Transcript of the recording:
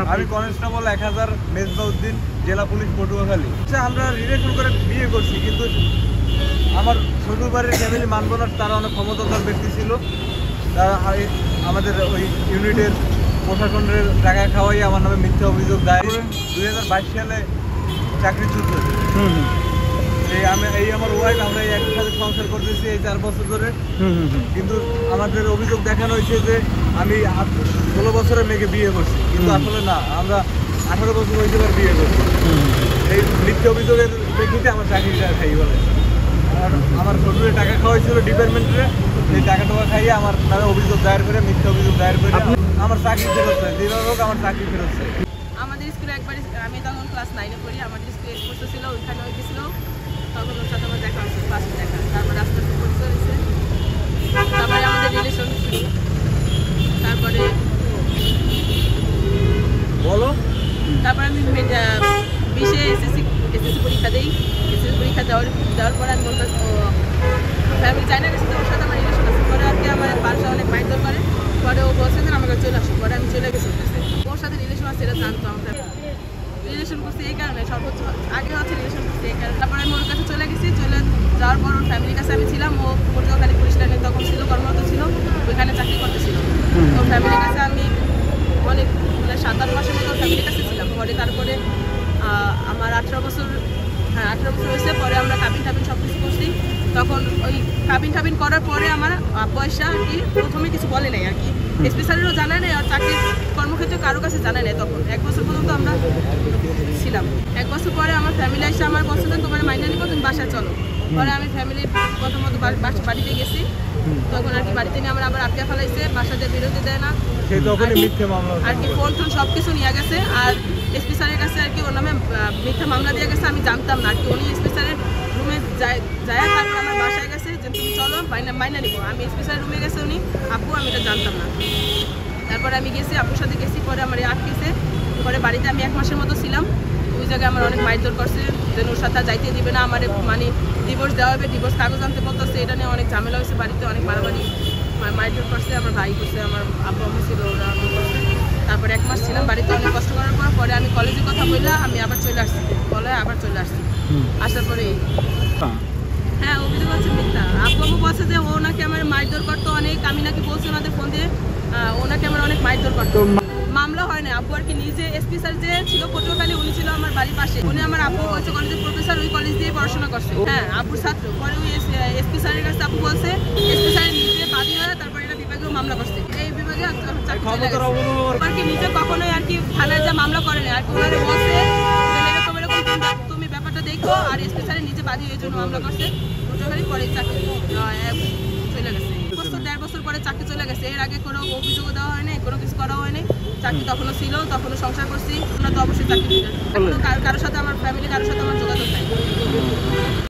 আমি কনস্টেবল 1000 মেজবাউদ্দিন, জেলা পুলিশ পটুয়াখালী। আমরা রিলেশন করে বিয়ে করছি, কিন্তু আমার শ্বশুরবাড়ির ফ্যামিলি মানব না। তারা অনেক ক্ষমতাধর ব্যক্তি ছিল। তারা আমাদের ওই ইউনিটের প্রশাসনের টাকা খাওয়াই আমার নামে মিথ্যা অভিযোগ দায়ের। 2022 সালে চাকরিচ্যুত। আমার ওয়াইফ, আমরা একসাথে সংসার করতেছি এই 4 বছর ধরে। কিন্তু আমাদের অভিযোগ দেখানো হয়েছে যে আমি 16 বছরের মেয়েকে বিয়ে করছি, কিন্তু আসলে না, আমরা 18 বছর হয়েছে বিয়ে করছি। এই মিথ্যা অভিযোগের প্রেক্ষিতে আমার চাকরিটা খাই বলে। আর আমার শ্বশুরের টাকা খাওয়াইছিল ডিপার্টমেন্টে, সেই টাকা খাইয়ে আমার নামে অভিযোগ দায়ের করে, মিথ্যা অভিযোগ দায়ের করে আমার চাকরি ফেরত চাই। যেভাবে হোক আমার চাকরি ফেরত চাই। আমাদের স্কুলে একবার আমি তখন ক্লাস 9-এ পড়ি, আমাদের স্কুলে স্পোর্টস ছিল, ওইখানে গেছিল। তখন ওর সাথে আমার দেখা হয়েছে, ফার্স্ট দেখা। তারপরে আস্তে আস্তে পরিচয় হয়েছে, তারপরে আমাদের রিলেশন শুরু। তারপরে বলো, তারপরে আমি 20-এ এসএসসি পরীক্ষা দিই। এসএসসি পরীক্ষা দেওয়ার পরে আমি বলতে ফ্যামিলি চাই না গেছি, তো ওর সাথে আমার রিলেশন আছে। পরে আর কি আমার বাসা অনেক মাইন্ড করে। পরে ও বলছে যে আমাকে চলে আসো। পরে আমি চলে গেছি ওর সাথে রিলেশন আছে, এটা জানতো। আমরা রিলেশন করছি এই কারণে, সর্বোচ্চ আগে হচ্ছে রিলেশন করছি এই কারণে। তারপরে আমি ওর কাছে চলে গেছি। চলে যাওয়ার পর ওর ফ্যামিলির কাছে আমি ছিলাম। ও পটুয়াখালী পুলিশ লাইনে তখন ছিল, কর্মরত ছিল, ওইখানে চাকরি করতেছিল। ওর ফ্যামিলির কাছে আমি অনেক 7-8 মাসের মতো ওর ফ্যামিলির কাছে ছিলাম। পরে তারপরে আমার 18 বছর হয়েছে। পরে আমরা কাবিন সব কিছু করছি। তখন ওই কাবিন করার পরে আমার পয়সা আর কি প্রথমে কিছু বলে নাই আর কি, স্পেশালিও জানায় নাই, আর চাকরির কর্মক্ষেত্রে কারো কাছে জানায় নাই। তখন 1 বছর পর্যন্ত আমরা ছিলাম। 1 বছর পরে আমার ফ্যামিলি এসে আমার বলছে যে তোমার মাইনে নিব, তুমি বাসায় চলো। পরে আমি ফ্যামিলির প্রথমত বাড়িতে গেছি। তখন আর কি বাড়িতে নিয়ে আমরা আবার আটকে ফেলাইছে, বাসাতে বেরোতে দেয় না আর কি। ফোন সব কিছু নিয়ে গেছে। আর স্পেশালের কাছে আর কি ওর নামে মিথ্যা মামলা দিয়ে গেছে, আমি জানতাম না আর কি। উনি স্পেশালের রুমে যায়, তারপর আমার বাসায় গেছে যে তুমি চলো মাইনা নিবো। আমি স্পেশাল রুমে গেছে উনি, আপু, আমি এটা জানতাম না। তারপরে আমি গেছি, আপুর সাথে গেছি। পরে আমার আটকেছে। পরে বাড়িতে আমি 1 মাসের মতো ছিলাম। ওই জায়গায় আমার অনেক মারধর করছে, যে ওর সাথে যাইতে দিবে না, আমার মানে ডিভোর্স দেওয়া হবে, ডিভোর্স কাগজ আনতে বলতেছে। এটা নিয়ে অনেক ঝামেলা হয়েছে বাড়িতে, অনেক মারামারি মারধর করছে। আমার ভাই করছে, আমার আব্বু আম্মু ছিল, ওরা করছে। তারপরে 1 মাস ছিলাম বাড়িতে, অনেক কষ্ট করার পর পরে আমি কলেজের কথা বললে আমি আবার চলে আসছি। আবার চলে আসছি। আসার পরে হ্যাঁ, অভিযোগ হচ্ছে মিথ্যা। আব্বু আম্মু বলছে যে ও নাকি আমার মারধর করতো অনেক। আমি নাকি বলছি ওনাদের ফোন দিয়ে ও নাকি আমার অনেক মারধর করতো। মামলা হয় না। আব্বু আর কি নিজে এসপি স্যার যে ছিল পটুয়াখালী, উনি ছিল আমার বাড়ির পাশে। উনি আমার আব্বু হচ্ছে কলেজের প্রফেসর, ওই কলেজ দিয়ে পড়াশোনা করছে। হ্যাঁ, আব্বুর ছাত্র। পরে ওই এসপি স্যারের কাছে আব্বু বলছে, এসপি স্যারের নিজে বাদী হয়ে তারপরে এটা বিভাগেও মামলা করছে। এই বিভাগে আর কি নিজে কখনোই আর কি থানায় যা মামলা করে না আর কি। ওনারা বলছে এরকম তুমি ব্যাপারটা দেখো। আর এসপি স্যারের নিজে বাদী এই জন্য মামলা করছে পটুয়াখালী। পরে চাকরি চলে গেছে। 1.5 বছর পরে চাকরি চলে গেছে। এর আগে কোনো অভিযোগ দেওয়া হয়নি, কোনো কিছু করা হয়নি। চাকরি তখনও ছিল, তখনও সংসার করছি। আমরা তো অবশ্যই চাকরি কারোর সাথে আমার ফ্যামিলি, কারোর সাথে আমার যোগাযোগ নাই।